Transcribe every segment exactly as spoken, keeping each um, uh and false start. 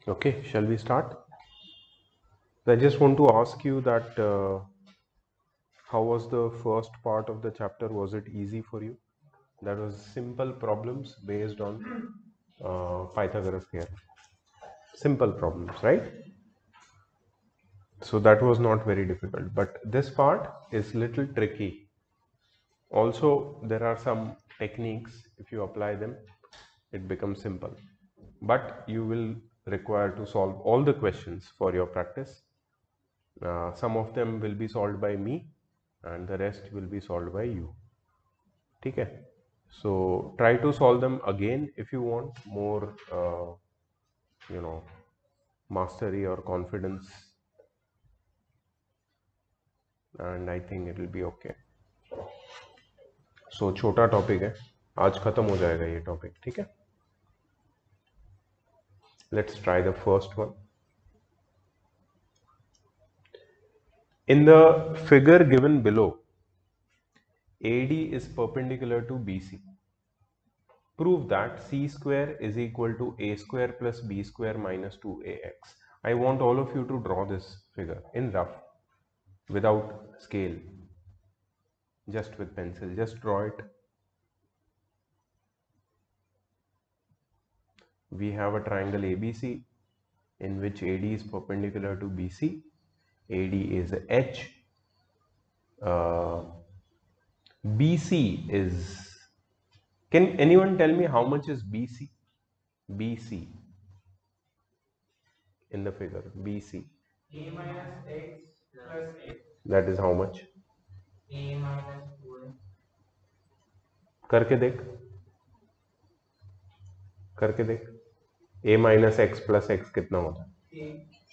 Okay, shall we start? I just want to ask you that uh, how was the first part of the chapter? Was it easy for you? That was simple problems based on uh, Pythagoras theorem. Simple problems, right? So that was not very difficult. But this part is little tricky. Also, there are some techniques. If you apply them, it becomes simple. But you will require to solve all the questions for your practice. Uh, some of them will be solved by me and the rest will be solved by you. ठीक है? So try to solve them again if you want more, uh, you know, mastery or confidence, and I think it will be okay. So छोटा topic है, आज खत्म हो जाएगा ये topic, ठीक है? Let's try the first one. In the figure given below, A D is perpendicular to B C. Prove that C square is equal to A square plus B square minus two A X. I want all of you to draw this figure in rough, without scale, just with pencil. Just draw it. We have a triangle A B C in which A D is perpendicular to B C. A D is H. Uh, B C is... Can anyone tell me how much is B C? B C in the figure. B C. A minus x plus x. That is how much? A minus four. करके देख करके देख a minus x plus x कितना होता है?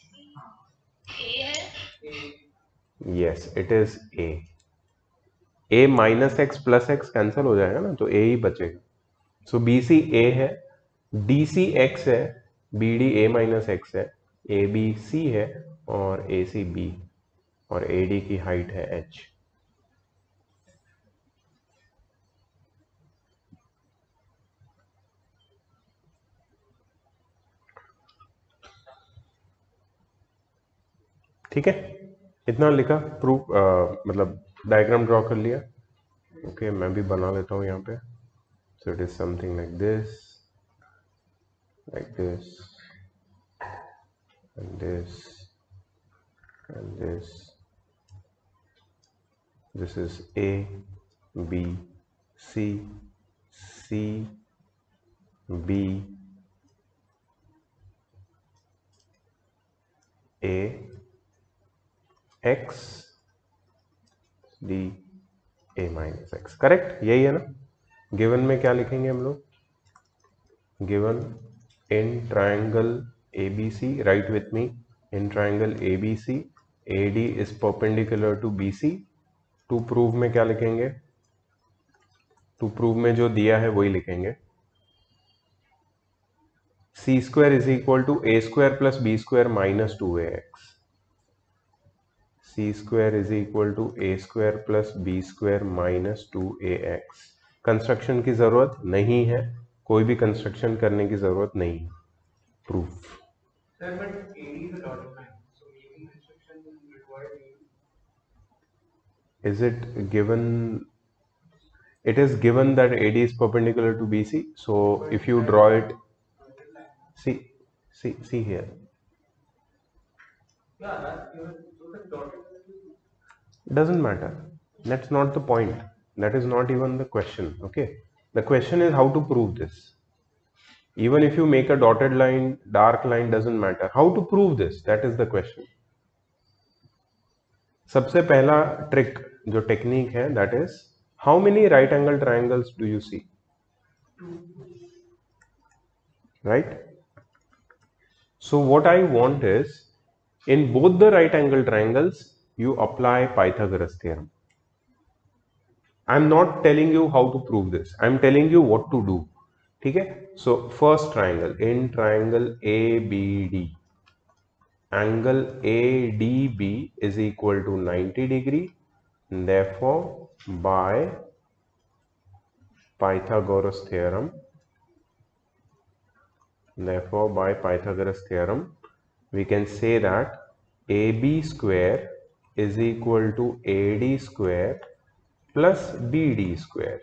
Yes, it is a. a minus x plus x cancel हो जाएगा ना, तो a ही बचेगा. सो बी सी a है, डी सी x है, B D a minus x है, ए बी सी है और ए सी b, और ए डी की हाइट है h. ठीक है, इतना लिखा. प्रूफ मतलब डायग्राम ड्रॉ कर लिया. ओके okay, मैं भी बना लेता हूँ यहाँ पे. So it is something like this, like this and this and this. This is A, B, C, C, B, A, X, D, A minus X. Correct, यही है ना? गिवन में क्या लिखेंगे हम लोग? Given in triangle A B C, right with me. In triangle A B C, A D is perpendicular to B C. To prove में क्या लिखेंगे? टू प्रूव में जो दिया है वही लिखेंगे. C square is equal to A square plus B square minus two A X. C square is equal to A square plus B square minus two A X. Construction की जरूरत नहीं है, कोई भी कंस्ट्रक्शन करने की जरूरत नहीं है. Proof. Sir, but A D is a dotted line, so making construction will require A D. Is it given? It is given that A D is perpendicular to B C. So if you draw it, see, see, see here. Yeah, that's given. So the dotted line. Doesn't matter. That's not the point. That is not even the question. Okay. The question is how to prove this. Even if you make a dotted line, dark line, doesn't matter. How to prove this? That is the question. सबसे पहला trick जो technique है, that is, how many right angle triangles do you see? Right? So what I want is, in both the right angle triangles, you apply Pythagoras theorem. I'm not telling you how to prove this. I'm telling you what to do. ठीक है? So first triangle, in triangle A B D, angle A D B is equal to ninety degree. Therefore, by Pythagoras theorem, Therefore, by Pythagoras theorem, we can say that A B square is equal to A D square plus B D square.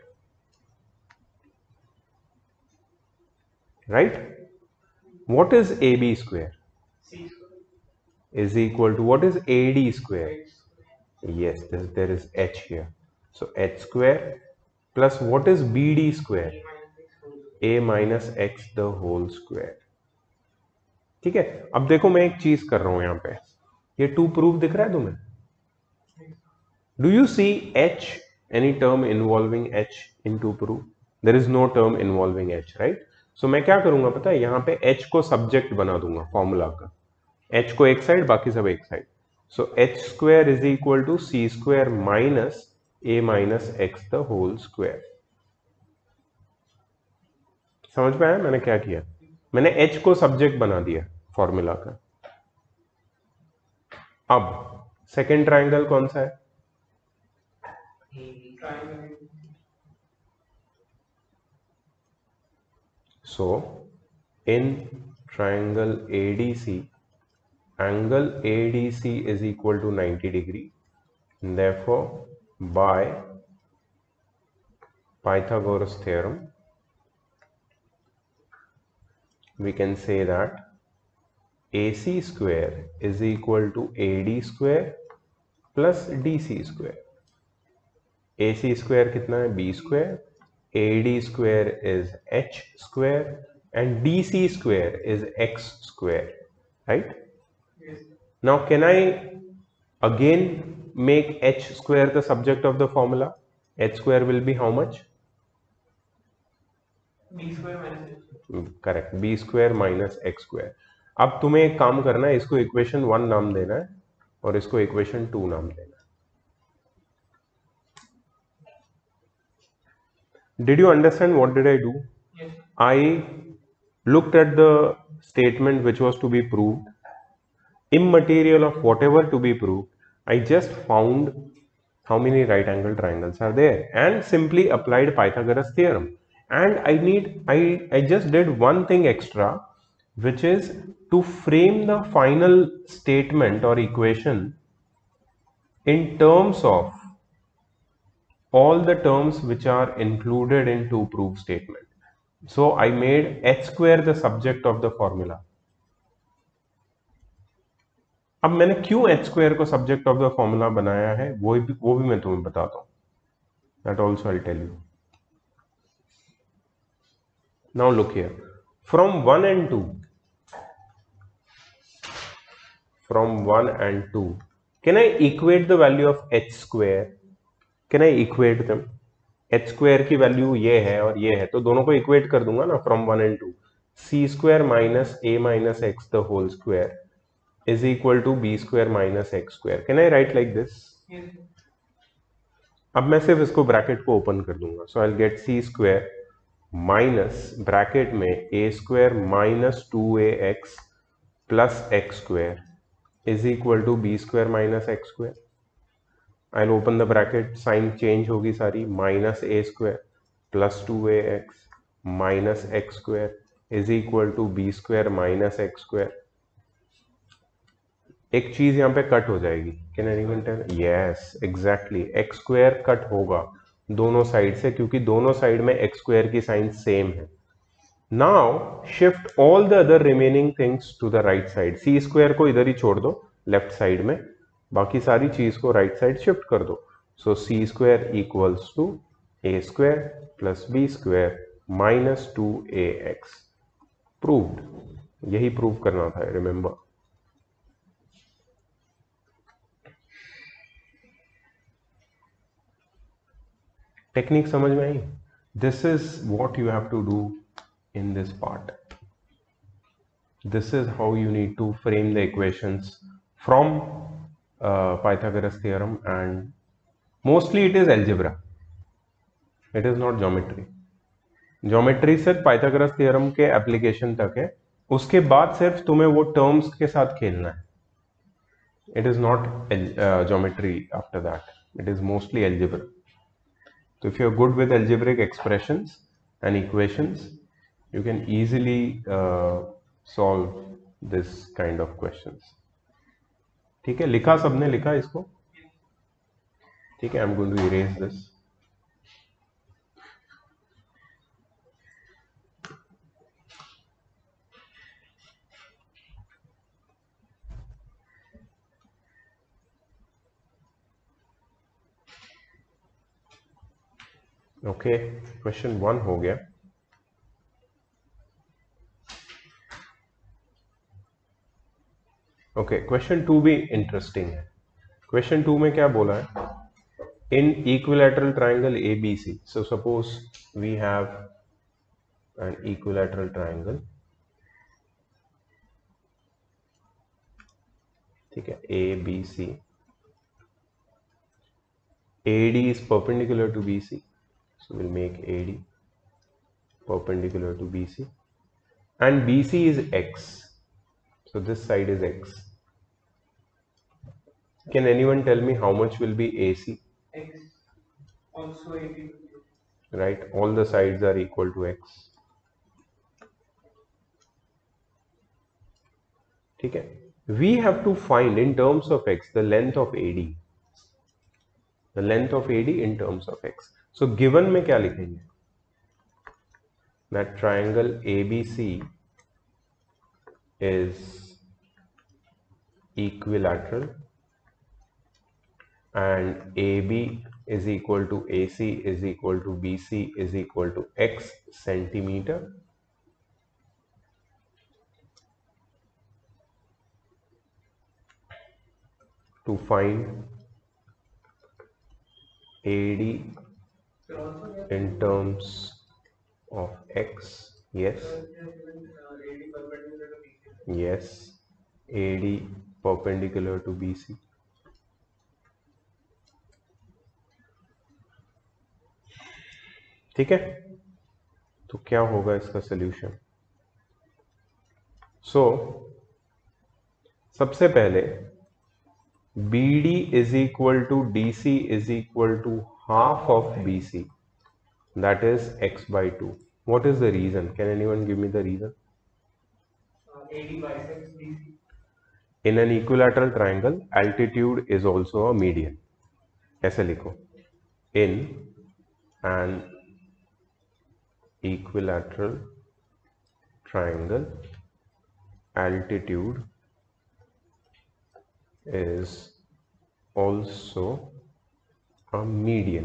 Right? What is A B square? C square. Is equal to what is A D square? H square. Yes, this, there is H here. So H square plus what is B D square? A minus A minus X whole square. X the whole square. ठीक है, अब देखो मैं एक चीज कर रहा हूं यहां पे, ये टू प्रूफ दिख रहा है तुम्हें? Do you see H any term involving H in to proof? There is no term involving H, right? So मैं क्या करूंगा पता है, यहां पे H को सब्जेक्ट बना दूंगा फॉर्मूला का, H को एक साइड बाकी सब एक side. So H square is equal to C square minus A minus X the whole square. समझ में आया मैंने क्या किया? मैंने H को सब्जेक्ट बना दिया फॉर्मूला का. अब सेकेंड ट्राइंगल कौन सा है? Triangle. So in triangle A D C, angle A D C is equal to ninety degree. Therefore, by Pythagoras theorem, we can say that A C square is equal to A D square plus D C square. A C square कितना है? B square. A D square is H square and D C square is X square, right? Yes. Now can I again make H square the subject of the formula? H square will be how much? B square minus H square. Correct, B square minus X square. अब तुम्हें एक काम करना है, इसको equation one नाम देना है और इसको इक्वेशन टू नाम देना है. Did you understand what did I do? Yes. I looked at the statement which was to be proved, immaterial of whatever to be proved. I just found how many right angle triangles are there and simply applied Pythagoras theorem. And I need, I, I just did one thing extra, which is to frame the final statement or equation in terms of all the terms which are included in two proof statement. So I made H square the subject of the formula. अब मैंने क्यों H square को subject of the formula बनाया है वो भी वो भी मैं तुम्हें बताता हूं. That also I'll tell you. Now look here. From one and two, from one and two, can I equate the value of H square? Can I equate them? H square की वैल्यू ये है और ये है, तो दोनों को equate कर दूंगा ना. From one and two, C square minus A minus x the whole square is equal to B square minus x square. Can I write like this? Yes. अब मैं सिर्फ इसको ब्रैकेट को ओपन कर दूंगा. So I will get C square minus bracket में A square minus two A x plus x square is equal to B square minus x square. I'll open the bracket, sign change होगी सारी, minus A square plus two A x minus x square is equal to B square minus x square. एक चीज यहाँ पे cut हो जाएगी. Can anyone tell? Yes, exactly, x square cut होगा दोनों साइड से क्योंकि दोनों साइड में एक्स स्क्वायर की साइन सेम है. Now shift all the other remaining things to the right side. C square को इधर ही छोड़ दो लेफ्ट साइड में, बाकी सारी चीज को राइट साइड शिफ्ट कर दो. So C square equals to A square plus B square minus two A x. Proved. यही प्रूव करना था, रिमेंबर. टेक्निक समझ में आई? This is what you have to do in this part. This is how you need to frame the equations from Uh, Pythagoras theorem, and mostly it is algebra. It is not geometry. Geometry सिर्फ Pythagoras theorem के application तक है, उसके बाद सिर्फ तुम्हें वो terms के साथ खेलना है. It is not uh, geometry after that. It is mostly algebra. So if you are good with algebraic expressions and equations, You can easily uh, solve this kind of questions. ठीक है, लिखा सबने लिखा इसको? ठीक है, I'm going to erase this. Okay, question one हो गया. ओके, क्वेश्चन टू भी इंटरेस्टिंग है. क्वेश्चन टू में क्या बोला है? In equilateral triangle A B C. So suppose we have an equilateral triangle. ठीक है, A B C. A D is perpendicular to B C, so we'll make A D perpendicular to B C, and B C is X, so this side is X. Can anyone tell me how much will be A C? X also eighty. Right, all the sides are equal to X. ठीक है, we have to find in terms of X the length of A D. The length of A D in terms of X. So given में क्या लिखेंगे? That triangle A B C is equilateral and A B is equal to A C is equal to B C is equal to X centimeter. To find A D in terms of X, yes, yes, A D perpendicular to B C. ठीक है, तो क्या होगा इसका solution? सो सबसे पहले B D is equal to D C is equal to half of B C, that is X by two. What is the reason? Can anyone give me the reason? Uh, A D bisects B C. In an equilateral triangle, altitude is also a median. ऐसे लिखो, in an equilateral triangle, altitude is also a median.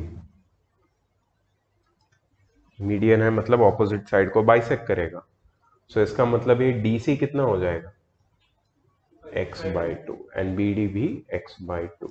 Median है मतलब opposite side को bisect करेगा. सो so, इसका मतलब ये D C कितना हो जाएगा? X by two, and B D भी एक्स बाई टू.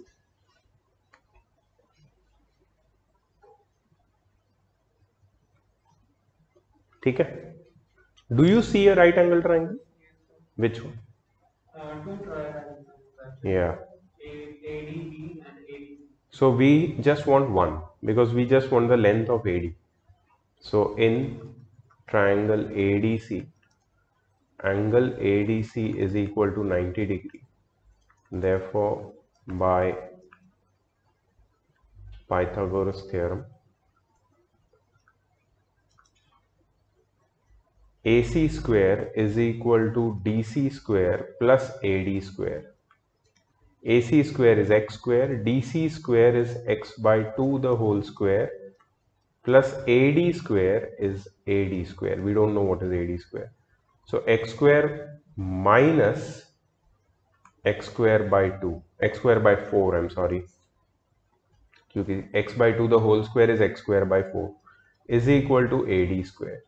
ठीक है. Do you see a right angle triangle? Which one? Two triangles. Yeah. A D B and A D. So we just want one because we just want the length of A D. So in triangle A D C, angle A D C is equal to ninety degree. Therefore, by Pythagoras theorem, A C square is equal to D C square plus A D square. A C square is x square, D C square is x by two the whole square, plus A D square is A D square. We don't know what is A D square. So x square minus x square by two, x square by four, I'm sorry, क्योंकि x by two the whole square is x square by four, is equal to A D square.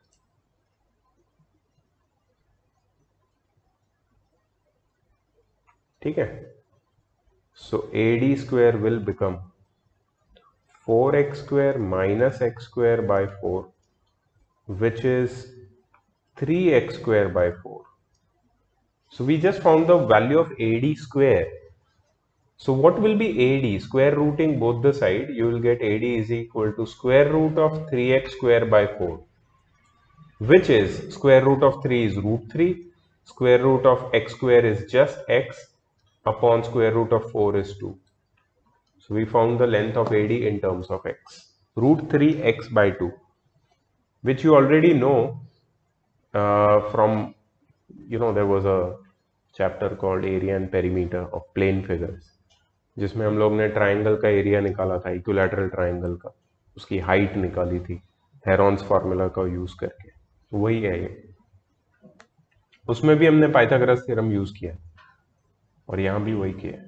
ठीक है. So A D square will become four x square minus x square by four, which is three x square by four. So we just found the value of A D square. So what will be A D? Square rooting both the side, you will get A D is equal to square root of three x square by four, which is square root of three is root three, square root of x square is just x, upon square root of four is two. So we found the length of A D in terms of x, root three x by two, which you already know from you know there was a chapter called area and perimeter of plane figures, जिसमें हम लोग ने triangle का area निकाला था, equilateral triangle का, उसकी height निकाली थी हेरॉन्स फार्मूला का यूज करके, तो वही है ये। उसमें भी हमने पाइथागोरस थ्योरम यूज किया और यहां भी वही किया।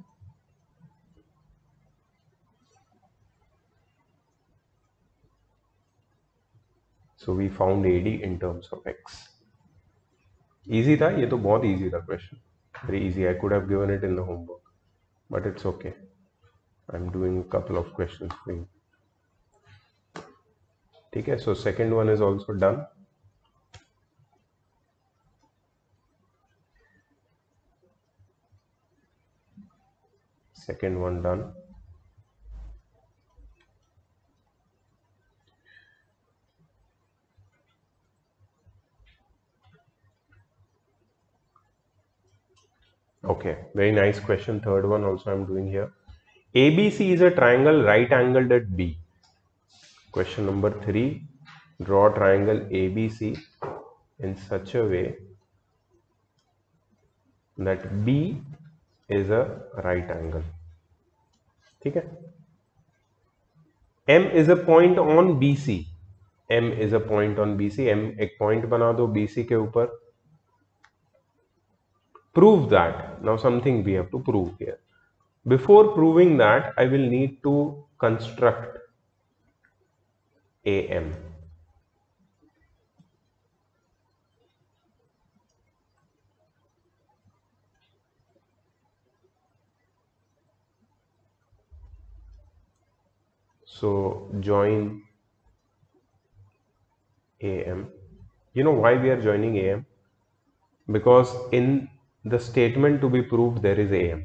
So we found A D in terms of x. Easy था ये तो, बहुत इजी था क्वेश्चन, very easy. I could have given it in the homework but it's okay, I am doing couple of questions for you. ठीक है, so second one is also done. Second one done. Okay, very nice question. Third one also I'm doing here. A B C is a triangle right angled at B. Question number three. Draw triangle A B C in such a way that B is a right angle. ठीक है? M is a point on B C. M is a point on B C. M एक point बना दो B C के ऊपर. Prove that. Now something we have to prove here. Before proving that, I will need to construct A M. So join A M. You know why we are joining A M? Because in the statement to be proved there is A M.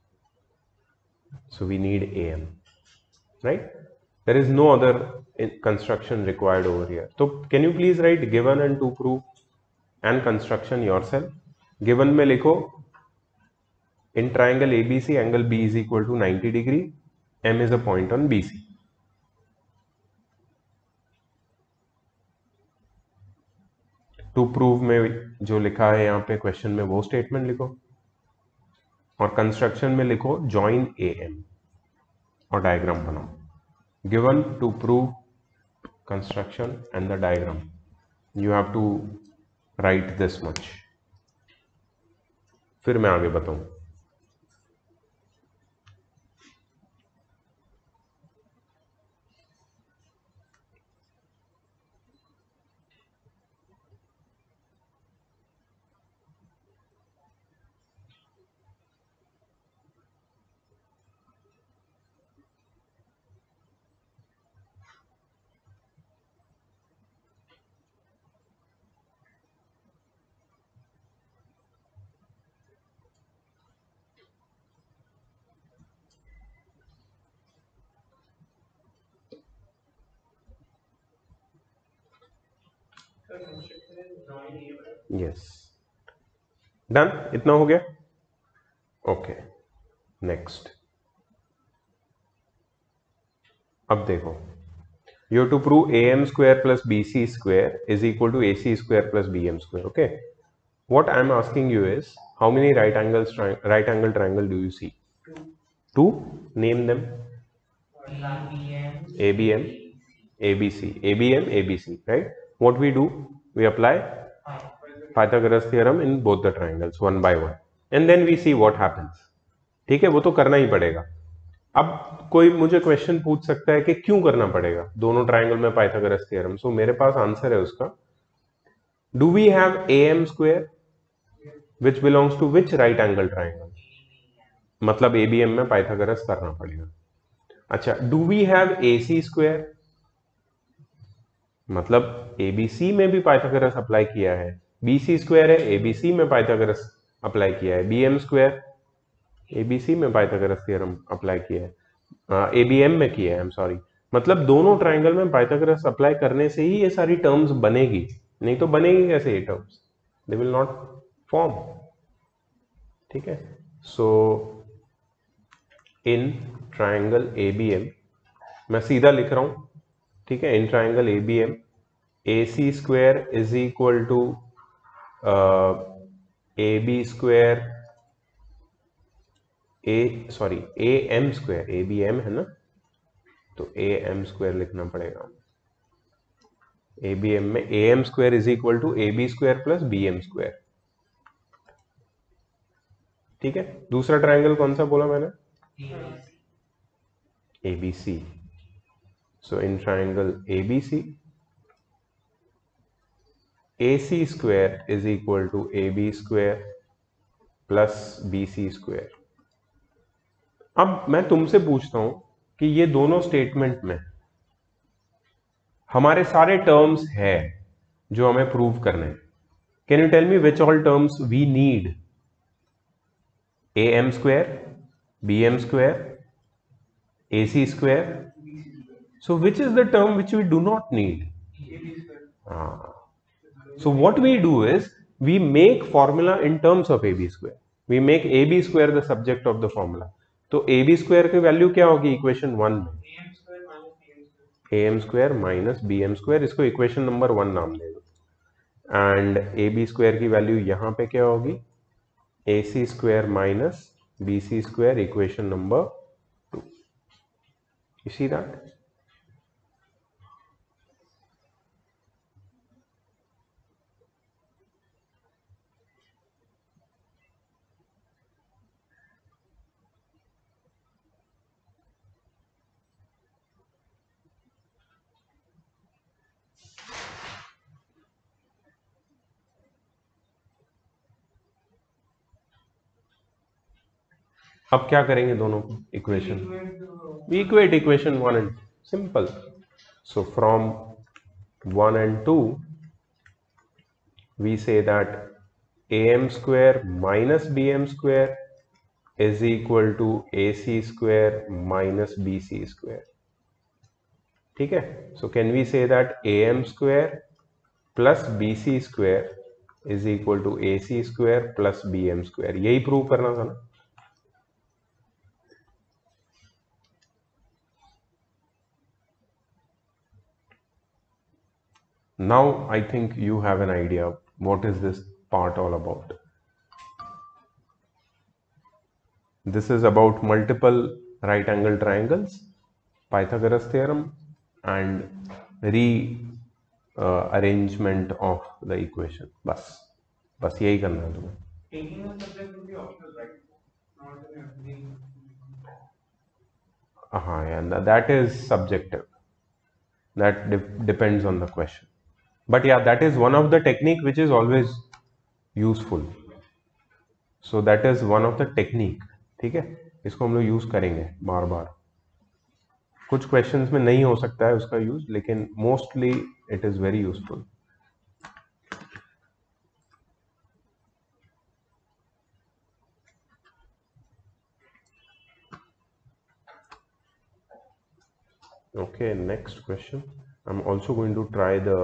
So we need A M, right? There is no other construction required over here. So can you please write given and to prove and construction yourself? Given में लिखो in triangle A B C angle B is equal to ninety degree. M is a point on B C. To prove में जो लिखा है यहाँ पे question में वो स्टेटमेंट लिखो और कंस्ट्रक्शन में लिखो जॉइन ए एम और डायग्राम बनाओ। Given to prove construction and the diagram, you have to write this much, फिर मैं आगे बताऊं। यस, डन, इतना हो गया। Okay, next. अब देखो, you have to prove A M square plus B C square is equal to A C square plus B M square. Okay, what I am asking you is how many right angles right angle triangle do you see? Two. Two. Name them. A B M. A B C, A B M, A B C, right? What we do, we apply Pythagoras theorem in both the triangles one by one, and then we see what happens. ठीक है, वो तो करना ही पड़ेगा। अब कोई मुझे question पूछ सकता है कि क्यों करना पड़ेगा दोनों ट्राइंगल में पाइथागोरस थ्योरम। सो मेरे पास आंसर है उसका। Do we have A M square which belongs to which right angle triangle, मतलब ए बी एम में पाइथागोरस करना पड़ेगा। अच्छा, do we have A C square, मतलब एबीसी में भी पाइथागोरस अप्लाई किया है। बीसी स्क्वायर है, एबीसी में पाइथागोरस अप्लाई किया है। बीएम स्क्वायर एबीसी में पाइथागोरस थ्योरम अप्लाई किया है, एबीएम में किया है, आई एम सॉरी। मतलब दोनों ट्राइंगल में पाइथागोरस अप्लाई करने से ही ये सारी टर्म्स बनेगी, नहीं तो बनेगी कैसे ये terms, they will not form. ठीक है, सो इन ट्राइंगल एबीएम मैं सीधा लिख रहा हूं, ठीक है, in triangle A B M A C square is equal to A B square A sorry A M square, A B M है ना, तो ए एम स्क्वायर लिखना पड़ेगा। ए बी एम में A M square is equal to A B square plus B M square. ठीक है, दूसरा triangle कौन सा बोला मैंने? A B C. So in triangle A B C A C square is equal to A B square plus B C square. अब मैं तुमसे पूछता हूं कि ये दोनों स्टेटमेंट में हमारे सारे टर्म्स है जो हमें प्रूव करने हैं। Can you tell me which all terms we need? A M square, B M square, A C square. So which is the term which we do not need? So what we do is we make formula in terms of ab square. We make ab square the subject of the formula. तो ab square की value क्या होगी equation one में? am square minus bm square, इसको equation number one नाम दे दो। And ab square की वैल्यू यहाँ पे क्या होगी? ac square minus bc square, equation number two. You see that? अब क्या करेंगे दोनों को equation? We equate equation one and two. Simple. So from one and two, we say that am square minus bm square is equal to ac square minus bc square. ठीक है? So can we say that am square plus bc square is equal to ac square plus bm square? यही prove करना था ना? Now I think you have an idea what is this part all about. This is about multiple right angle triangles, Pythagoras theorem, and re uh, arrangement of the equation. बस बस यही करना है तुम्हें। Taking a subject would be optional, right? Not in every. हाँ, and that is subjective. That de depends on the question. But yeah, that is one of the technique which is always useful. So that is one of the technique. ठीक है, इसको हम लोग use करेंगे बार बार। कुछ questions में नहीं हो सकता है उसका यूज, लेकिन mostly it is very useful. Okay, next question. I'm also going to try the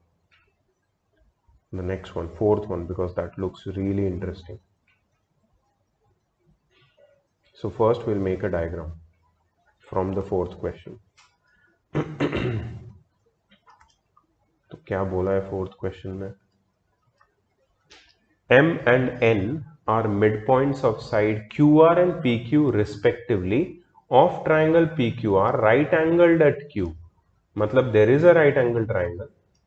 the next one, fourth one, because that looks really interesting. So first we'll make a diagram from the fourth question. तो क्या बोला है fourth question में? M and N are midpoints of side Q R and P Q respectively of triangle P Q R right angled at Q. मतलब there is a right angle triangle.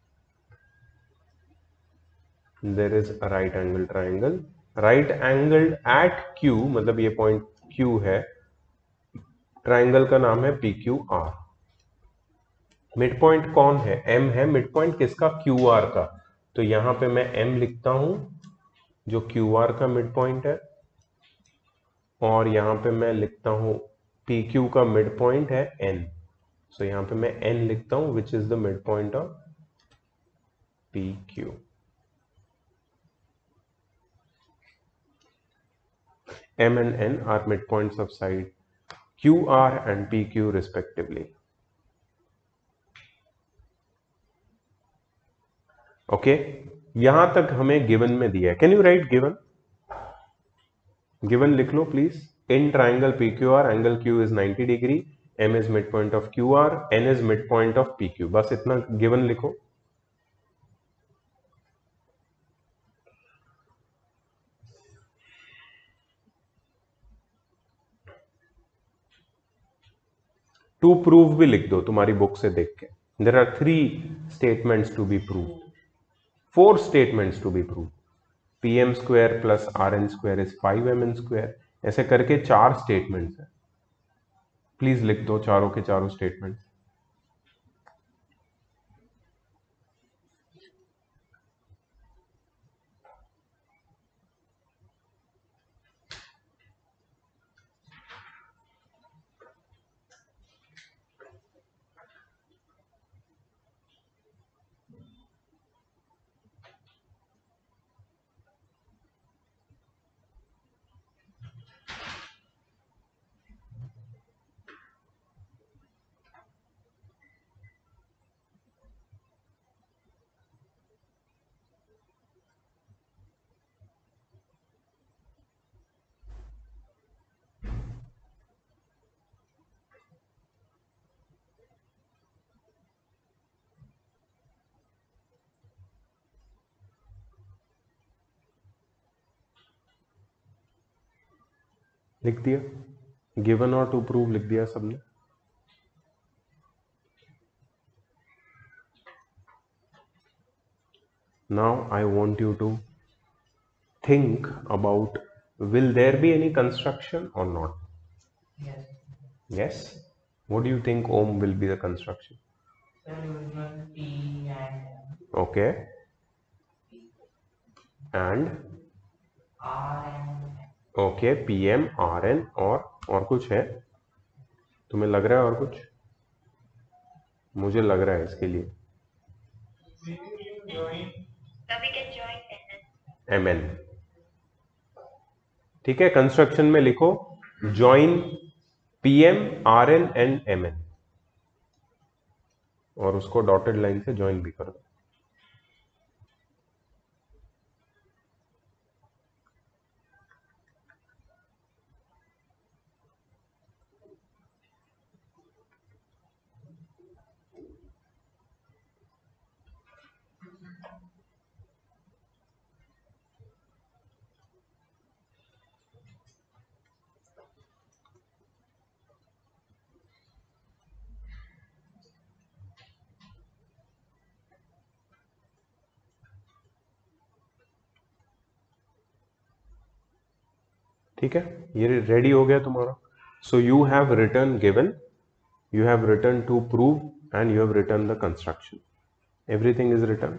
There is a right angle triangle. Right angled at Q, मतलब ये point Q है, triangle का नाम है P Q R. Mid point कौन है? M है। मिड पॉइंट किसका? Q R का। तो यहां पे मैं M लिखता हूं जो Q R का मिड पॉइंट है, और यहां पे मैं लिखता हूं P Q का मिड पॉइंट है N. सो so, यहां पे मैं N लिखता हूं which is the mid point of P Q. M and N are midpoints of side Q R and P Q respectively. Okay okay? यहां तक हमें गिवन में दिया है। Can you write given? Given लिख लो please. In triangle P Q R angle Q is ninety degree, M is midpoint of Q R, N is midpoint of P Q. बस इतना गिवन लिखो। टू प्रूव भी लिख दो तुम्हारी book से देख के. There are three statements to be proved, four statements to be proved. P M square plus R N square is five M N square. ऐसे करके चार स्टेटमेंट्स है. प्लीज लिख दो चारों के चारों स्टेटमेंट. लिख दिया. गिवन और टू प्रूव लिख दिया सबने. Now I want you to think about, will there be any construction or not? Yes. Yes. What do you think, Om, will be the construction? Sir, original P and Okay. And R and okay, P M, R N और और कुछ है? तुम्हें लग रहा है और कुछ? मुझे लग रहा है इसके लिए M N. ठीक है, कंस्ट्रक्शन में लिखो join P M, R N and M N और उसको डॉटेड लाइन से ज्वाइन भी कर दो. ठीक है, ये रेडी हो गया तुम्हारा. So you have written given, you have written to prove and you have written the construction. Everything is written.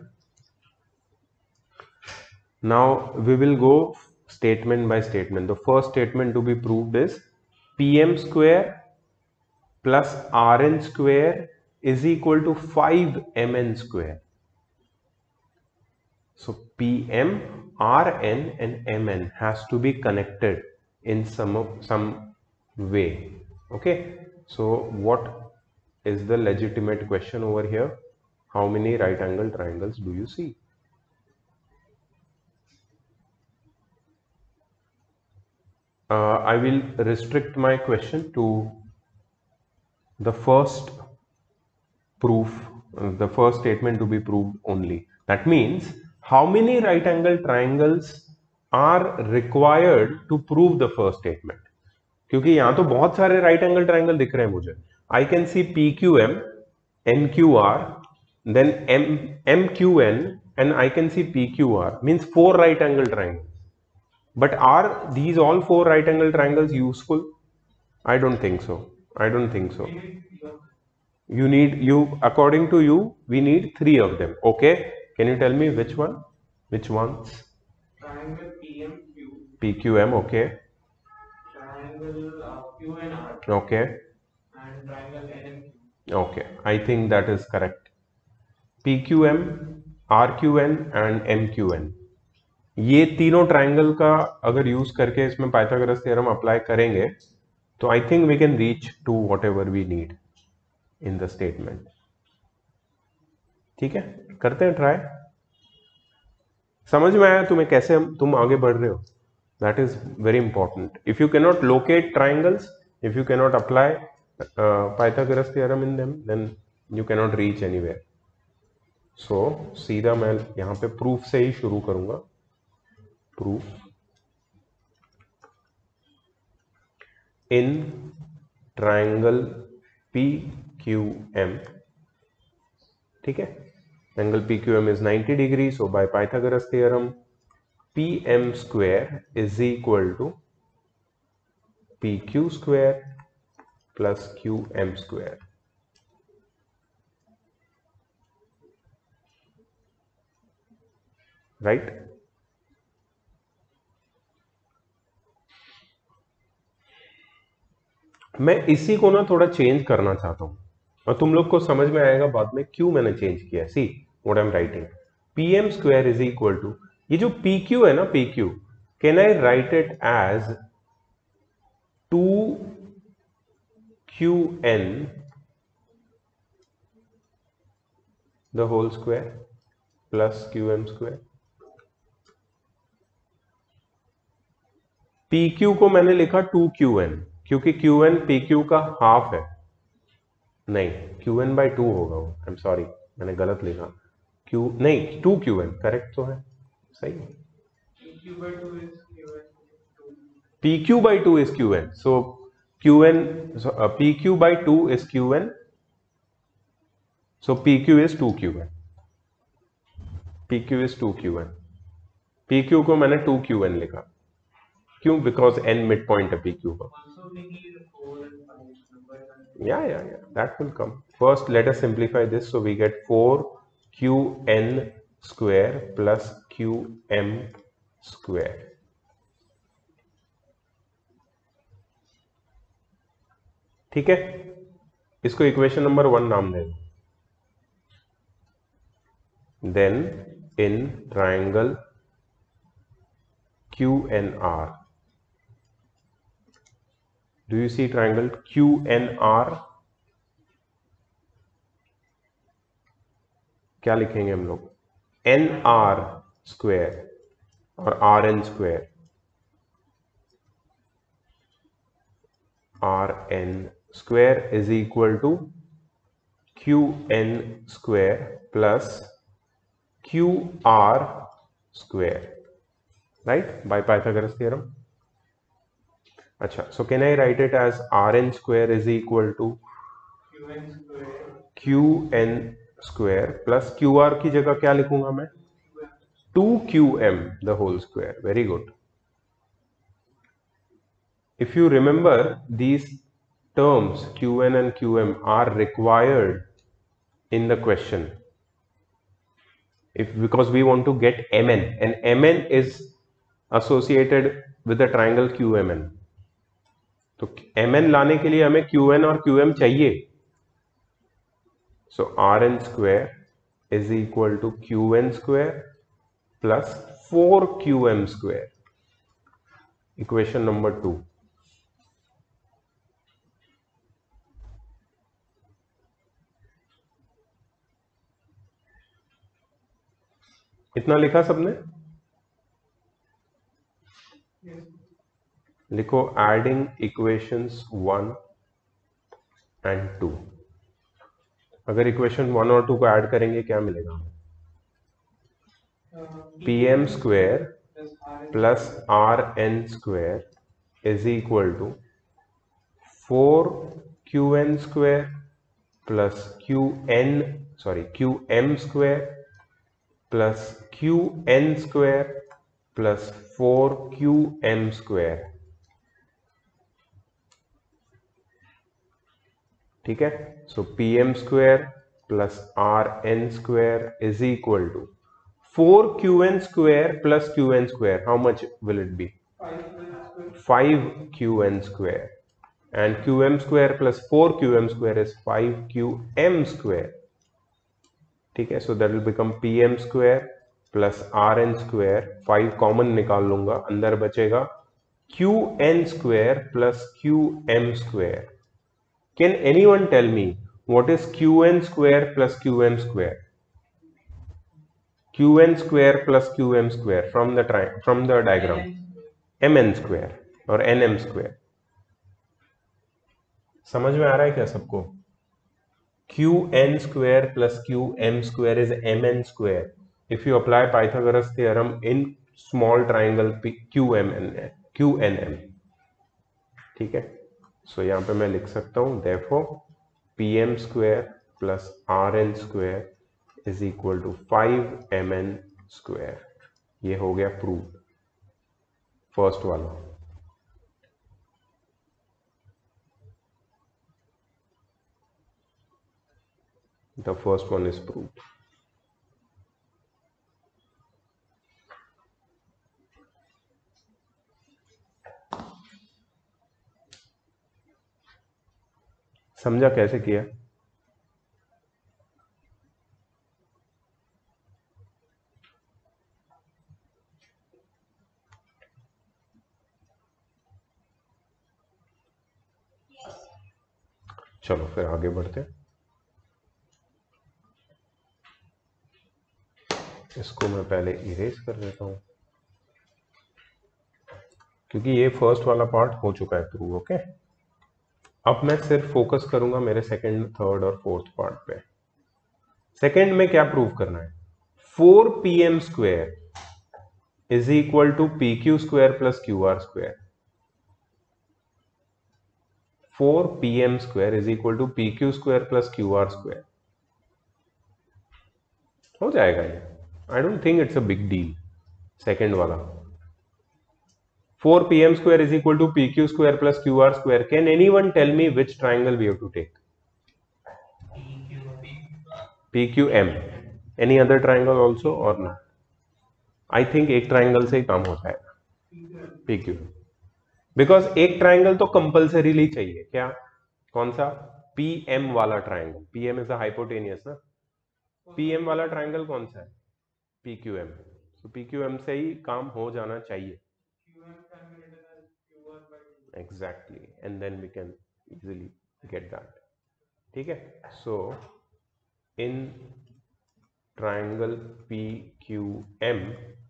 Now we will go statement by statement. The first statement to be proved is P M square plus R N square is equal to five M N square. So P M, R N and M N has to be connected in some some way. Okay. So what is the legitimate question over here? How many right angle triangles do you see? Uh, I will restrict my question to the first proof, uh, the first statement to be proved only. That means how many right angle triangles are required to prove the first statement? क्योंकि यहाँ तो बहुत सारे right angle triangle दिख रहे हैं मुझे. I can see P Q M, N Q R, then M M Q N, and I can see P Q R. Means four right angle triangles. But are these all four right angle triangles useful? I don't think so. I don't think so. You need, you, according to you, we need three of them. Okay. Can you tell me which one? Which ones? Triangle P M Q. P Q M. Okay. Triangle uh, Q N R. Okay. And triangle N M Q. Okay. I think that is correct. P Q M, R Q N and M Q N. ये तीनों triangle का अगर use करके इसमें Pythagoras theorem apply करेंगे तो I think we can reach to whatever we need in the statement. ठीक है, करते हैं ट्राई. समझ में आया तुम्हें कैसे हम तुम आगे बढ़ रहे हो? That is very important. If you can not locate triangles, if you can not apply Pythagoras theorem in them, then you can not reach anywhere. So सीधा मैं यहाँ पे प्रूफ से ही शुरू करूंगा. Proof in triangle P Q M, ठीक है, angle P Q M is ninety degree, so by Pythagoras theorem P M square is equal to P Q square plus Q M square. Right, मैं इसी को ना थोड़ा change करना चाहता हूं और तुम लोग को समझ में आएगा बाद में क्यों मैंने चेंज किया। See what I am writing, P M square is equal to, ये जो पी क्यू है ना, P Q, can I write it as two Q N the whole square plus Q M square. P Q को मैंने लिखा two Q N क्योंकि Q N P Q का half है, नहीं क्यू एन बाई टू होगा वो, I am sorry मैंने गलत लिखा, क्यू नहीं टू क्यू एन करेक्ट तो है, सही है, P Q by two is Q N, so Q N P Q by two is Q N, so P Q is two Q N, P Q is two Q N, P Q को मैंने two Q N लिखा, क्यों, because N mid point है P Q का। Yeah, yeah, yeah, that will come. First, let us simplify this. So we get four Q N square plus Q M square. ठीक है, इसको equation number one नाम दे दो। Then in triangle Q N R, do you see triangle Q N R? क्या लिखेंगे हम लोग, एन आर स्क्वायर और R N square, R N square is equal to Q N square plus Q R square, right, by Pythagoras theorem. अच्छा, so can I write it as R N square is equal to Q N square plus Q R की जगह क्या लिखूंगा मैं, two Q M the whole square. Very good. If you remember, these terms Q N and Q M are required in the question, if because we want to get M N, and M N is associated with the triangle Q M N. तो M N लाने के लिए हमें Q N और Q M चाहिए, so R N square is equal to Q N square plus four Q M square. Equation number two. इतना लिखा सबने, लिखो adding equations one and two. अगर इक्वेशन वन और टू को ऐड करेंगे क्या मिलेगा, P M square plus R N square is equal to four Q N square plus Q N sorry Q M square plus Q N square plus four Q M square. ठीक है, so P M square plus R N square is equal to four Q N square plus Q N square, how much will it be, five Q N square, and Q M square plus four Q M square is five Q M square. ठीक है, so that will become P M square plus R N square, five common निकाल लूंगा, अंदर बचेगा Q N square plus Q M square. Can anyone tell me what is Q N square plus Q M square, Q N square plus Q M square from the try from the diagram, M N square और N M square. समझ में आ रहा है क्या सबको, Q n square plus Q m square is M n square if you apply Pythagoras theorem in small triangle P, Q M n Q n m। ठीक है, सो so यहाँ पे मैं लिख सकता हूँ therefore P M square plus R N square is equal to five M N square. ये हो गया प्रूव, फर्स्ट वाला। The first one is prove. समझा कैसे किया? चलो फिर आगे बढ़ते हैं। इसको मैं पहले इरेज कर देता हूं क्योंकि ये फर्स्ट वाला पार्ट हो चुका है प्रूव। ओके, अब मैं सिर्फ फोकस करूंगा मेरे सेकंड, थर्ड और फोर्थ पार्ट पे। सेकंड में क्या प्रूव करना है? Four P M square is equal to P Q square plus Q R square. Four P M square is equal to P Q square plus Q R square. हो जाएगा ये, I don't think it's a big deal. Second वाला four P M square is equal to P Q square plus Q R square. Can anyone tell me which triangle we have to take? P Q M. Any other triangle also or not? I think एक triangle से ही काम हो जाएगा P Q, because एक triangle तो compulsorily चाहिए। क्या, कौन सा? P M वाला triangle। P M is a hypotenuse ना। P M वाला triangle कौन सा है? P Q M। So P Q M से ही काम हो जाना चाहिए। Exactly, and then we can easily get that. ठीक है, so in triangle P Q M,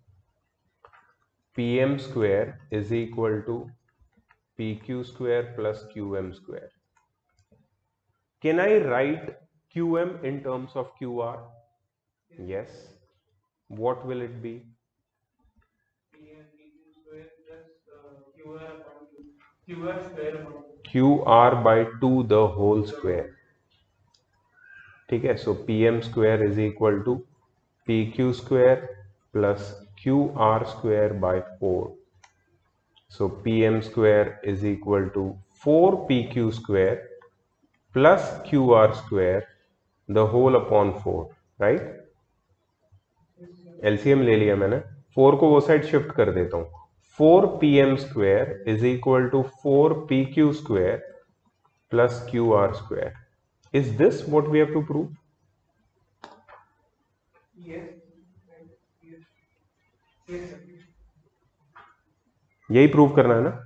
P M square is equal to P Q square plus Q M square. Can I write Q M in terms of Q R? Yes. What will it be? Q R by two the whole square. ठीक है, so P M square is equal to P Q square plus Q R square by four. So P M square is equal to four P Q square plus Q R square the whole upon four, right? L C M ले लिया मैंने, four को वो side shift कर देता हूं। Four P M square is equal to four P Q square plus Q R square. Is this what we have to prove? यही prove करना है ना?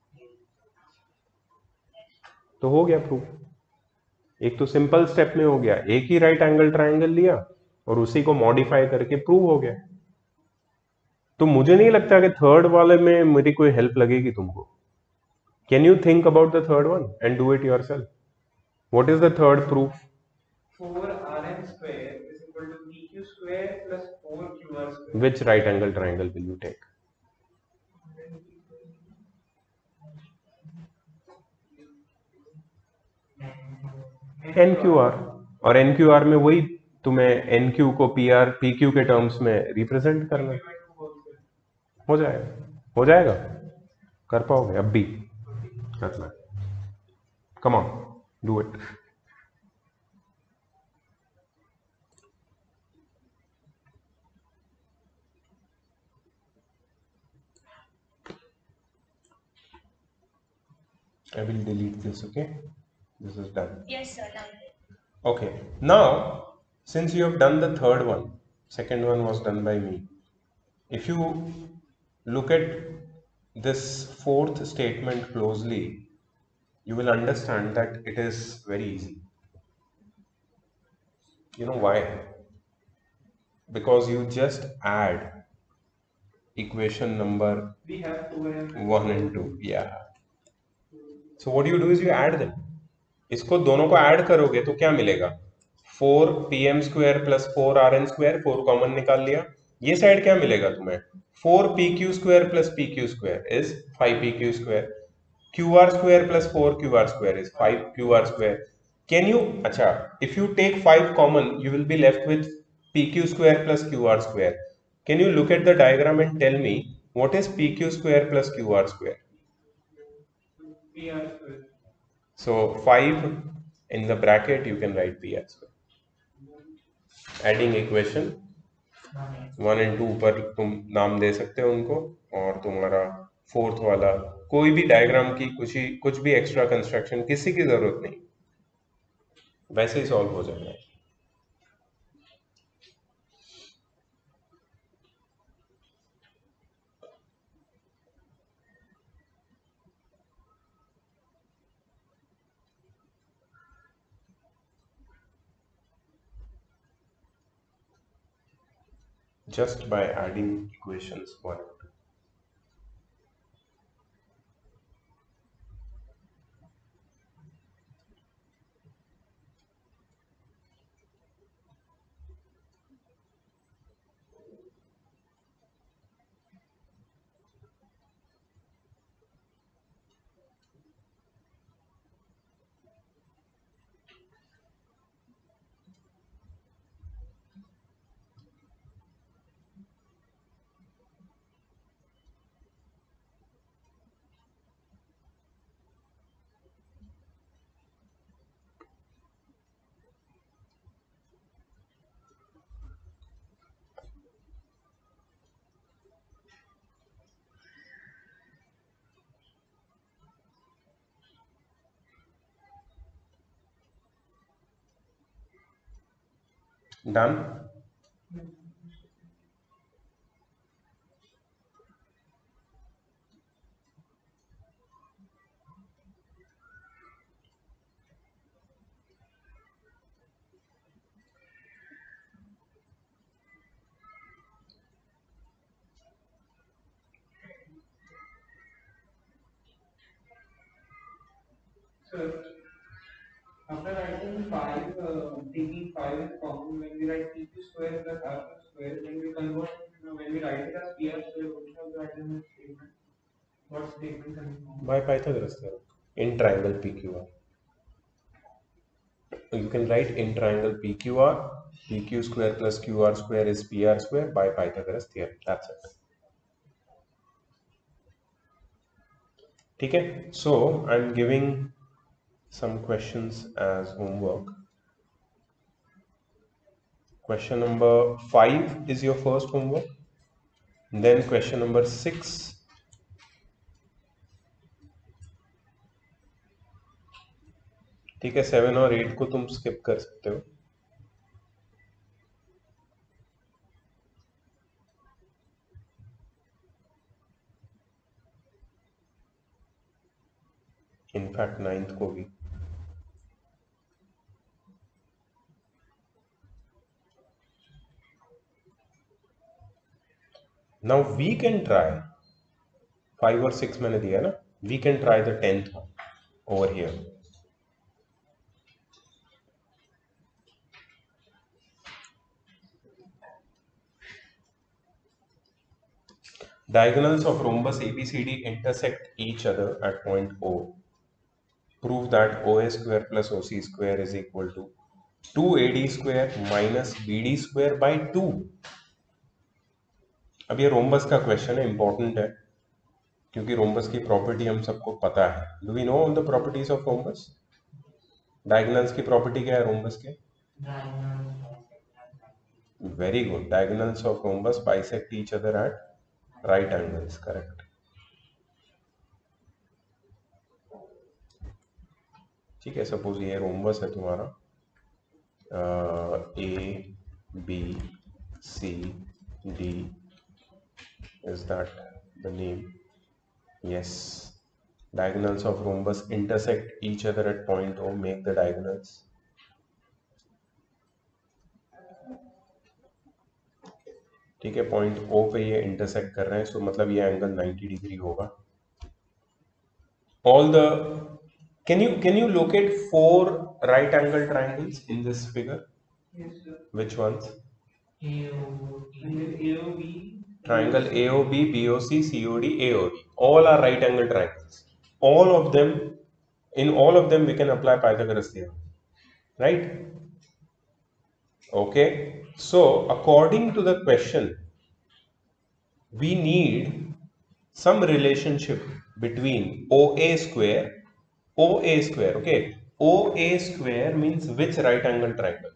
तो हो गया प्रूव। एक तो सिंपल स्टेप में हो गया, एक ही राइट एंगल ट्राइंगल लिया और उसी को मॉडिफाई करके प्रूव हो गया। तो मुझे नहीं लगता कि थर्ड वाले में मेरी कोई हेल्प लगेगी तुमको। Can you think about the third one and do it yourself? What is the third proof? four R N square is equal to P Q square plus four Q R square. Which right angle triangle will you take? N Q R। और N Q R में वही तुम्हें N Q को P R P Q के terms में represent करना। हो जाएगा, हो जाएगा, कर पाओगे अब भी करना। Come on, do it. I will delete this, okay? This is done. Yes, sir. Done. Okay, now since you have done the third one, second one was done by me. If you look at this fourth statement closely, you will understand that it is very easy. You know why? Because you just add equation number We have two and one and two. Yeah. So what you do is you add them. इसको दोनों को add करोगे तो क्या मिलेगा? Four P M square plus four R N square, four common निकाल लिया। ये साइड क्या मिलेगा तुम्हें? Four P Q square plus P Q square is five P Q square. Q R square plus four Q R square is five Q R square. Can you, acha, if you take five common, you will be left with P Q square plus Q R square. Can you look at the diagram and tell me what is P Q square plus Q R square? P R square. So five in the bracket you can write P R square. Adding equation one and two पर तुम नाम दे सकते हो उनको, और तुम्हारा fourth वाला कोई भी डायग्राम की कुछ ही कुछ भी एक्स्ट्रा कंस्ट्रक्शन किसी की जरूरत नहीं, वैसे ही सॉल्व हो जाएगा. Just by adding equations one and two. Done? So after writing five, uh, taking five as common, when we write P Q square plus R square, when we convert, you know, when we write it as P R square, what shall we write in the statement? What statement can we form? By Pythagoras theorem. In triangle P Q R. You can write in triangle P Q R, P Q square plus Q R square is P R square by Pythagoras theorem. That's it. Okay, so I'm giving some questions as homework. Question number five is your first homework. Then question number six. ठीक है, seven और eight को तुम skip कर सकते हो. In fact ninth को भी. Now we can try five और six मैंने दिया ना, we can try the tenth one over here. Diagonals of rhombus A B C D intersect each other at point O. Prove that O A square plus O C square is equal to two A D square minus B D square by two. अब ये rhombus का question है, important है, क्योंकि rhombus की property हम सबको पता है. Do we know all the properties of rhombus? Diagonals की प्रॉपर्टी क्या है रोम्बस के? Very good. Diagonals of rhombus bisect each other at right angles. Correct. ठीक है, सपोज ये रोम्बस है तुम्हारा, A B C D. Is that the name? Yes. Diagonals of rhombus intersect each other at point O. Make the diagonals. ठीक है, point O पे ये intersect कर रहे हैं, सो so मतलब ये एंगल ninety डिग्री होगा. All the can you can you locate four right angle triangles in this figure? Yes, sir. Which ones? And then A O B. Triangle A O B, B O C, C O D, A O D. All are right angle triangles. All of them, in all of them we can apply Pythagoras theorem. right? Okay, so according to the question, we need some relationship between O A square, O A square, okay? O A square means which right angle triangle?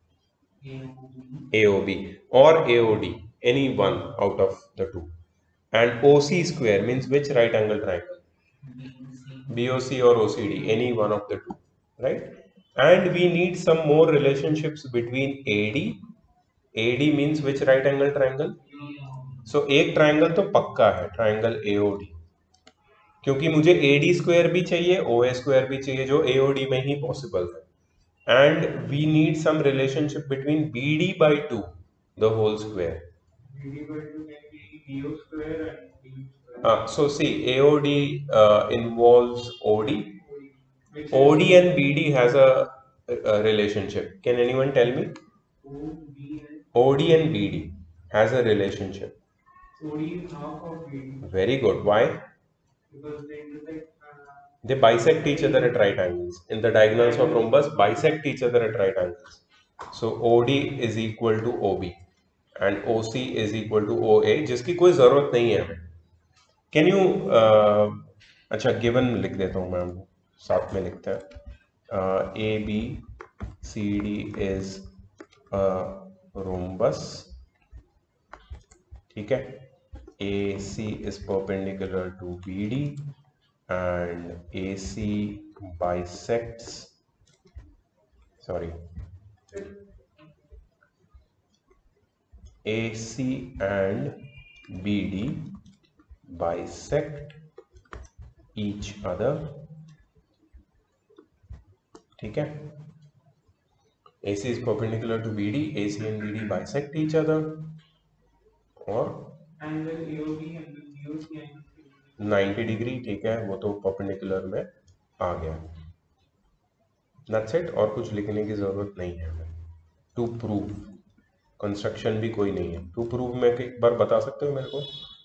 A O B or A O D, any one out of the two. And O C square means which right angle triangle? B O C or O C D, any one of the two, right? And we need some more relationships between A D. A D means which right angle triangle? So एक triangle तो पक्का है, triangle A O D, क्योंकि मुझे A D square भी चाहिए, O A square भी चाहिए, जो A O D में ही पॉसिबल है. And we need some relationship between B D by two, the whole square. B D by two can be B O square and B U square. Uh, so see, A O D uh, involves O D. Which O is D and B D has a, a relationship. Can anyone tell me? O, B and O D and B D has a relationship. O D is half of B D Very good. Why? because they intersect. Uh, They bisect each other at right angles. In the diagonals of rhombus, bisect each other at right angles. So O D is equal to O B and O C is equal to O A, जिसकी कोई जरूरत नहीं है हमें. Can you uh, अच्छा given लिख देता हूँ मैं, साथ में लिखता है. uh, A B C D is a rhombus, ठीक है. A C is perpendicular to B D and A C bisects, sorry, A C and B D bisect each other, ठीक है. A C is perpendicular to B D, A C and B D bisect each other, और angle A O D and B O C angle ninety degree, ठीक है, वो तो perpendicular में आ गया. That's it, और कुछ लिखने की जरूरत नहीं है हमें. टू प्रूव, कंस्ट्रक्शन भी कोई नहीं है. टू प्रूव में एक बार बता सकते हो मेरे को?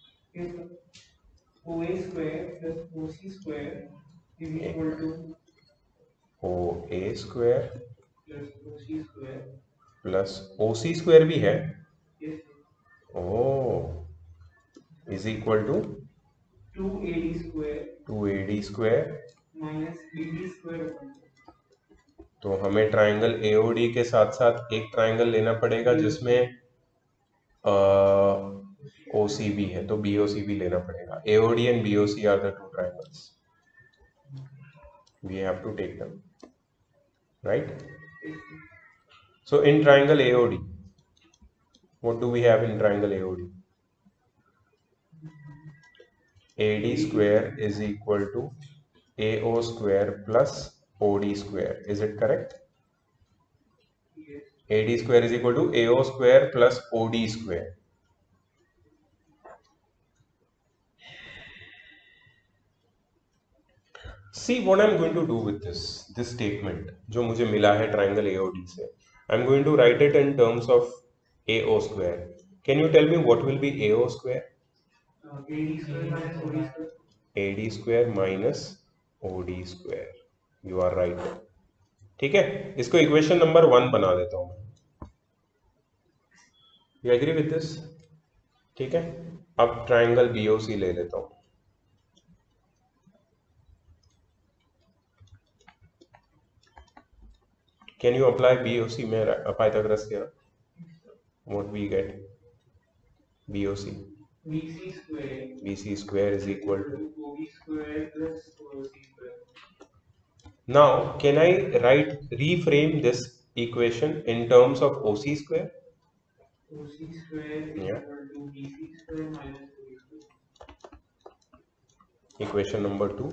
O A square plus O C square is equal to O A square plus O C square. Plus O C square भी है. Yes. O is equal to two A D square two A D square. minus B D square upon two. तो हमें triangle A O D के साथ साथ एक triangle लेना पड़ेगा जिसमें O C भी है, तो B O C भी लेना पड़ेगा. A O D and B O C are the two triangles. We have to take them, right? So in triangle A O D, what do we have in triangle A O D? A D square is equal to A O square plus O D square. Is it correct? Yes. A D square is equal to A O square plus O D square. See what I'm going to do with this this statement जो मुझे मिला है triangle A O D से. I'm going to write it in terms of A O square. Can you tell me what will be A O square? Uh, A D square minus O D square. A D square minus O D square. You are right. ठीक है, इसको equation number one बना देता हूं मैं. You agree with this? ठीक है, अब ट्राइंगल B O C ले लेता हूं. Can you apply B O C में Pythagoras theorem? What we get? B O C. B C square. B C square is equal to. O B square plus O C square. Now, can I write reframe this equation in terms of O C square? O C square is Yeah. equal to B C square minus O D square. Equation number two.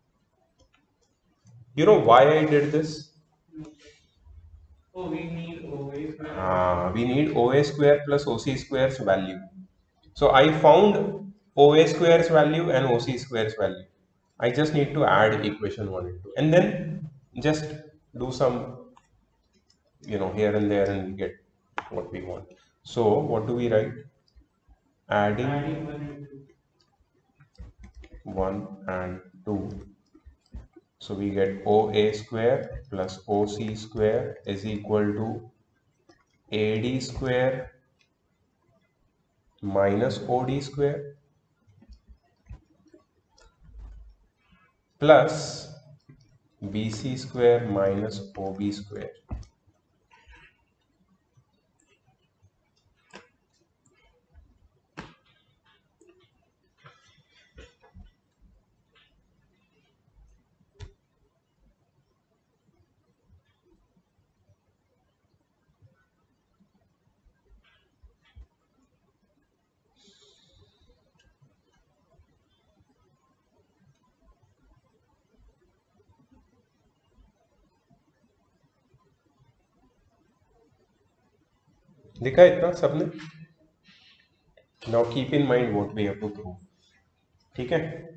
You know why I did this? Oh, we need O A square. Ah, we need O A square plus O C square's value. So I found O A square's value and O C square's value. I just need to add equation one and two, and then just do some, you know, here and there, and we get what we want. So what do we write? Adding Adding one and two. one and two. So we get O A square plus O C square is equal to A D square minus O D square plus B C square minus O B square. दिखा इतना सबने? Now keep in mind what we have to prove. ठीक है?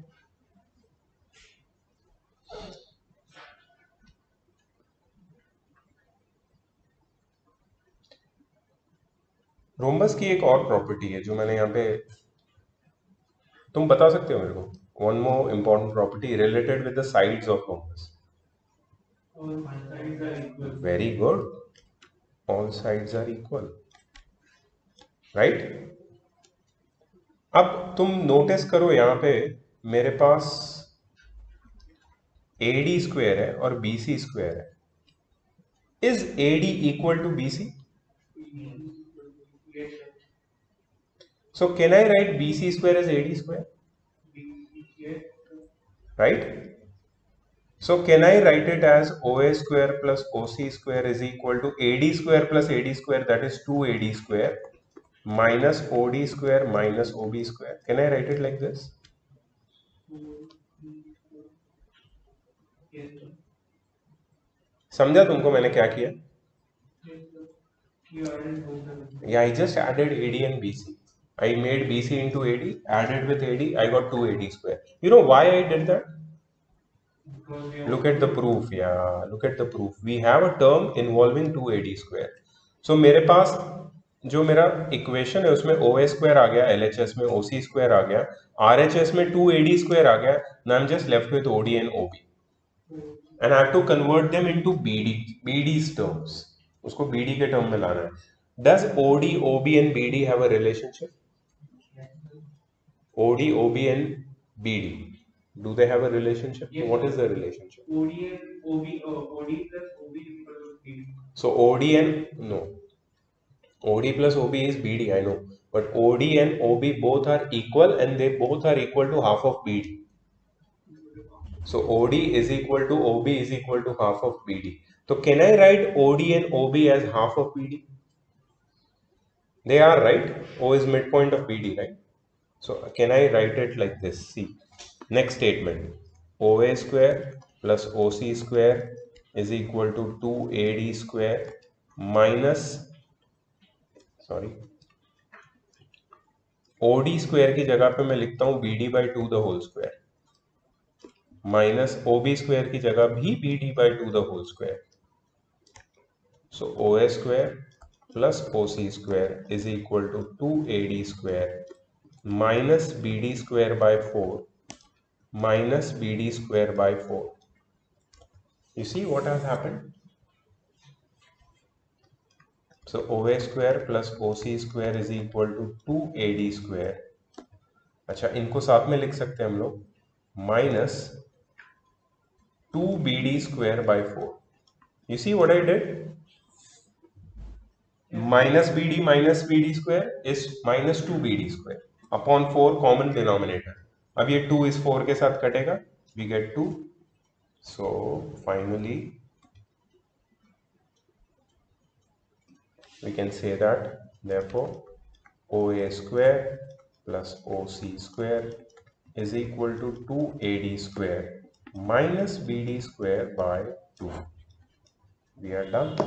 Rhombus की एक और property है जो मैंने यहाँ पे, तुम बता सकते हो मेरे को? One more important property related with the sides of rhombus. All sides are equal. Very good. All sides are equal, right? अब तुम नोटिस करो यहाँ पे मेरे पास A D स्क्वायर है और B C स्क्वायर है. Is A D equal to B C? Yes, sir. So can I write B C square as A D square? Yes, sir. Right? So can I write it as O A square plus O C square is equal to A D square plus A D square, that is two A D square minus O D square minus O B square. Can I write it like this? Yes, sir. समझा तुमको मैंने क्या किया? Yes, sir. You added both of them. Yeah, I just added A D and B C. I made B C into A D, added with A D, I got two A D square. You know why I did that? Because we have Look at the proof. Yeah, look at the proof. We have a term involving two A D square. So मेरे पास जो मेरा equation है उसमें O A square आ गया, L H S में O C square आ गया, R H S में two A D square आ गया. Now I'm just left with O D and O B. And I have to convert them into B D, B D's terms. उसको B D के term में लाना है. Does O D, O B and B D have a relationship? O D, O B and B D. Do they have a relationship? Yes. What is the relationship? O D and O B, uh, O D plus O B is equal to B D. So O D and no, O D plus O B is B D, I know, but O D and O B both are equal and they both are equal to half of B D. So O D is equal to O B is equal to half of B D. So can I write O D and O B as half of B D? They are, right? O is midpoint of B D, right? So can I write it like this? See, next statement. O A square plus O C square is equal to two A D square minus, sorry, O D square की जगह पे मैं लिखता हूँ B D by two the whole square minus O B square की जगह भी B D by two the whole square. So O A square plus O C square is equal to two A D square minus B D square by four minus B D square by four. You see what has happened? So O A square plus O C square is equal to two A D square. अच्छा, इनको साथ में लिख सकते हैं हम लोग, minus two B D square by four. You see what I did? Minus B D minus B D square is minus two B D square upon four common denominator. अब ये two इस four के साथ कटेगा, we get two. So finally we can say that therefore O A square plus O C square is equal to two A D square minus B D square by two. We are done.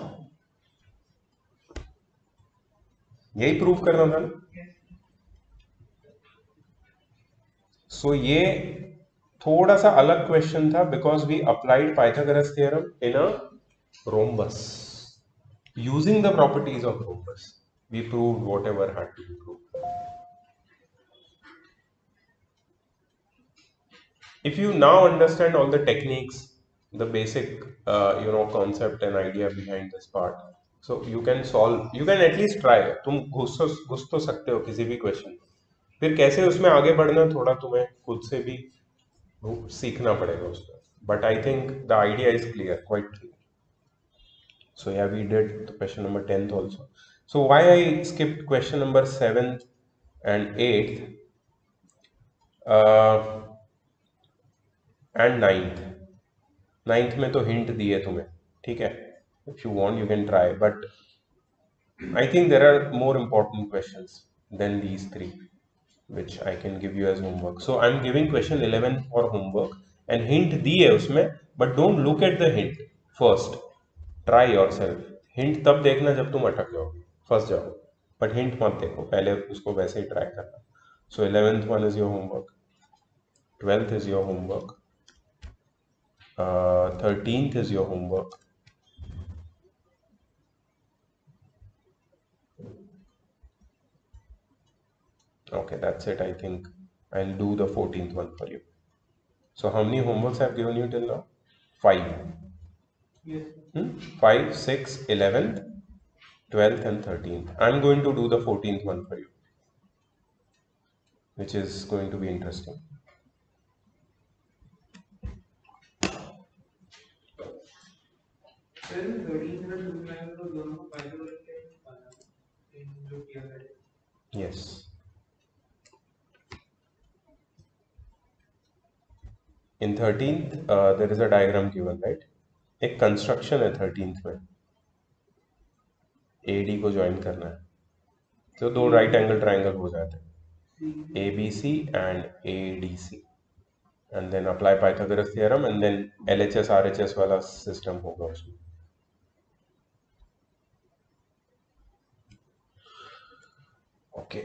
यही prove करना था ना? सो so, ये थोड़ा सा अलग question था because we applied Pythagoras theorem in a rhombus using the properties of rhombus. We proved whatever had to be proved. If you now understand all the techniques the basic uh, you know concept and idea behind this part. So you can solve, you can at least try. तुम घुस तो घुस तो सकते हो किसी भी question, फिर कैसे उसमें आगे बढ़ना थोड़ा तुम्हें खुद से भी सीखना पड़ेगा उसमें. But I think the idea is clear, quite clear. So yeah, we did the question number tenth also. So why I skipped question number seventh and eighth uh, and ninth. Ninth में तो hint दिए तुम्हें, ठीक है. If you want, you can try. But I think there are more important questions than these three, which I can give you as homework. So I'm giving question eleven for homework and hint दिए उसमें, but don't look at the hint first. Try yourself. Hint तब देखना जब तुम अटक जाओगे, फंस जाओ. But hint मत देखो, पहले उसको वैसे ही try करना. So eleventh one is your homework. twelfth is your homework. Uh, thirteenth is your homework. Okay, that's it. I think I'll do the fourteenth one for you. So how many homeworks I've given you till now? Five. Yes. Hmm? Five, six, eleventh, twelfth, and thirteenth. I'm going to do the fourteenth one for you, which is going to be interesting. Then thirteen में two nine तो दोनों को Pythagoras के पाना जो किया है. Yes. In thirteenth, uh, there is a diagram given, right? एक construction है thirteenth में. A D को join करना है. तो दो right angle triangle हो जाते हैं. A B C and A D C. And then apply Pythagoras theorem and then L H S R H S वाला system होगा उसमें. Okay.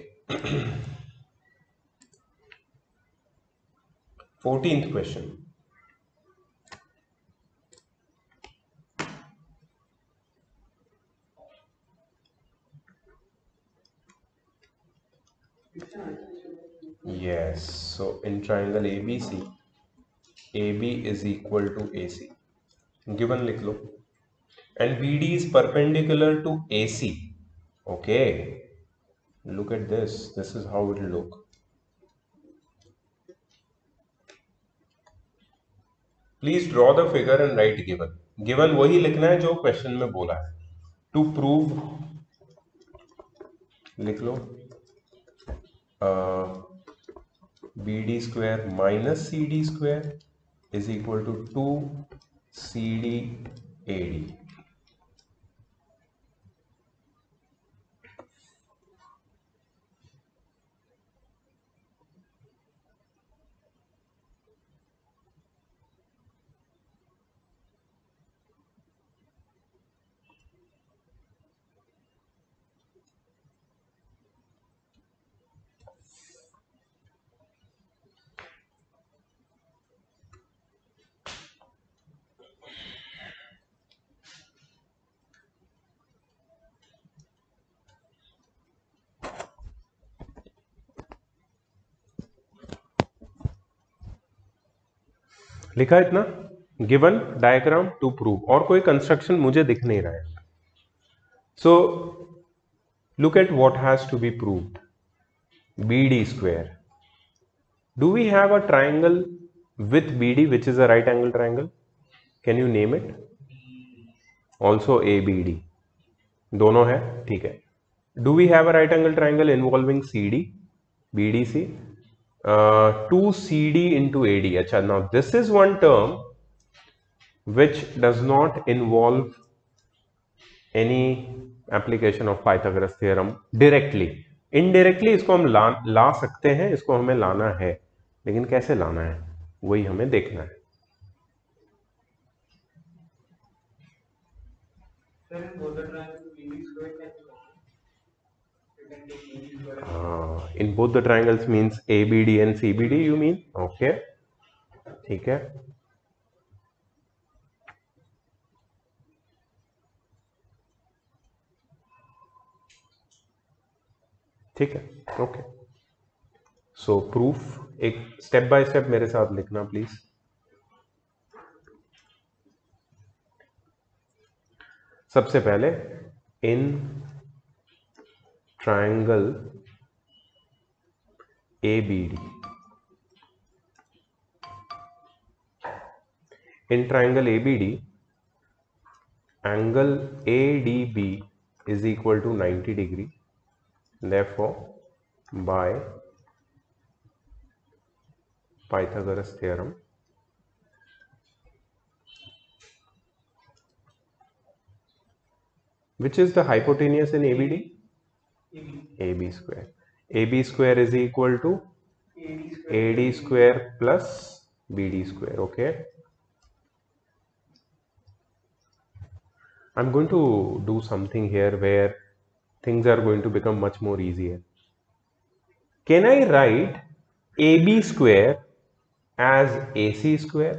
fourteenth question. Yes. So in triangle A B C, A B is equal to A C. Given लिख लो. And B D is perpendicular to A C. Okay. Look at this. This is how it will look. Please draw the figure and write given. Given वही लिखना है जो question में बोला है. To prove, लिख लो uh, B D square minus C D square is equal to two C D A D. लिखा इतना. गिवन डायग्राम टू प्रूव, और कोई कंस्ट्रक्शन मुझे दिख नहीं रहा है. So look at what has to be proved. B D square. Do we have a triangle with B D which is a right angle triangle? Can you name it? Also A B D. दोनों है, ठीक है. Do we have a right angle triangle involving C D? B D C? Uh, two C D into A D. अच्छा, now this is one term which does not involve any application of Pythagoras theorem directly. Indirectly इसको हम ला ला सकते हैं, इसको हमें लाना है, लेकिन कैसे लाना है वही हमें देखना है. Sir, in both the triangles, B D square can be done. You can take B D square. Uh, in both the triangles means A B D and C B D you mean? Okay, ठीक है. ठीक है, okay. So proof एक step by step मेरे साथ लिखना please. सबसे पहले in triangle A B D, in triangle A B D angle A D B is equal to ninety degree. Therefore, by Pythagoras theorem, which is the hypotenuse in A B D? A B square. A B square is equal to A D square plus B D square. Okay. I'm going to do something here where things are going to become much more easier. Can I write A B square as A C square?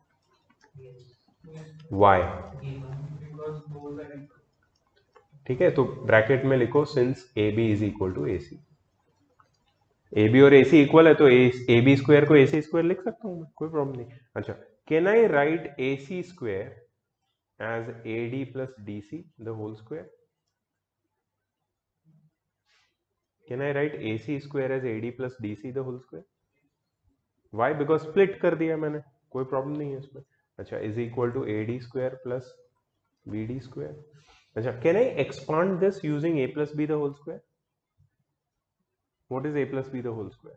Why? Because both are equal. ठीक है, तो bracket में लिखो since A B is equal to A C. A B और A C equal है तो ए B square को ए C square लिख सकता हूँ मैं, कोई प्रॉब्लम नहीं. अच्छा, can I write A C square as A D plus D C the whole square? Can I write A C square as A D plus D C the whole square? Why? Because split कर दिया मैंने, कोई problem नहीं है इसमें. अच्छा, is equal to A D square plus B D square. अच्छा, can I expand this using a plus b the whole square? What is a plus b the whole square?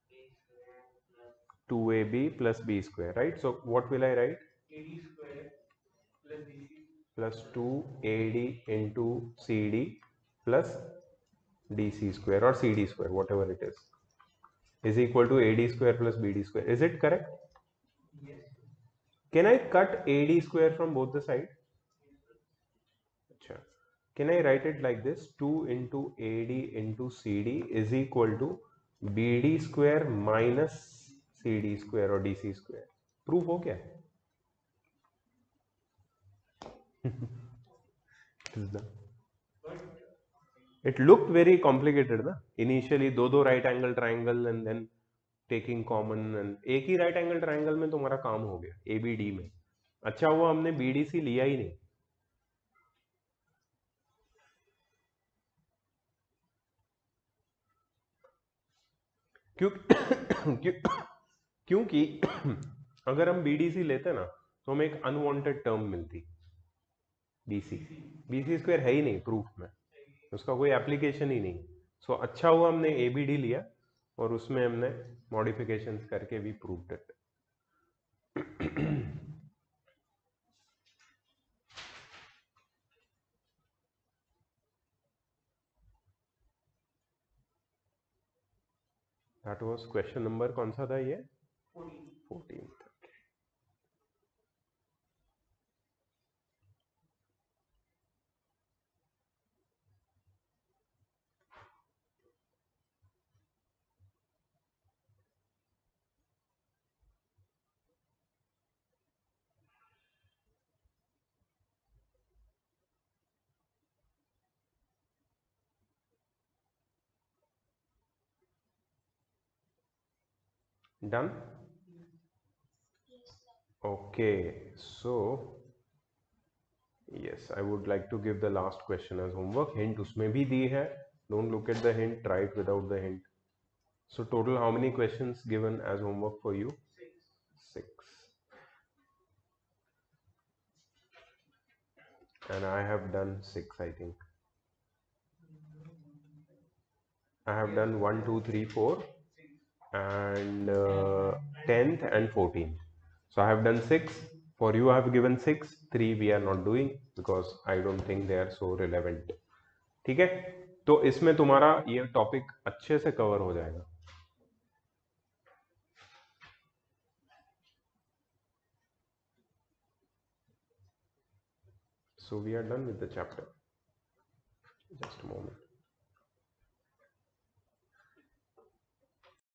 two a b plus b square, right? So what will I write? A D square plus D C Plus two a d into c d plus d c square or c d square, whatever it is, is equal to a d square plus b d square. Is it correct? Yes. Can I cut a d square from both the sides? Can I write it like this? two into A D into C D is equal to B D square minus C D square or D C square. Proof हो क्या? It looked very complicated ना? Initially दो दो right angle triangle and then taking common, and एक ही right angle triangle में तुम्हारा काम हो गया A B D में. अच्छा हुआ हमने B D C लिया ही नहीं. क्यों? क्योंकि अगर हम बीडीसी लेते ना तो हमें एक अनवांटेड टर्म मिलती, बीसी. बीसी स्क्वायर है ही नहीं प्रूफ में, उसका कोई एप्लीकेशन ही नहीं. सो so, अच्छा हुआ हमने एबीडी लिया और उसमें हमने मॉडिफिकेशंस करके भी proved it. That was question number कौन सा था ये? Fourteen. Done? Okay, so yes, I would like to give the last question as homework. Hint उसमें भी दी है. Don't look at the hint, try it without the hint. So total how many questions given as homework for you? Six. And I have done six, I think. I have done one, two, three, four, and uh, tenth and fourteenth. So I have done six. For you I have given six. Three we are not doing because I don't think they are so relevant. ठीक है, तो इसमें तुम्हारा ये topic अच्छे से cover हो जाएगा. So we are done with the chapter. Just a moment.